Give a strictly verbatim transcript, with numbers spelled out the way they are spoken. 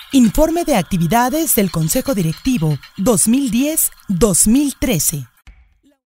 Informe de actividades del Consejo Directivo dos mil diez a dos mil trece.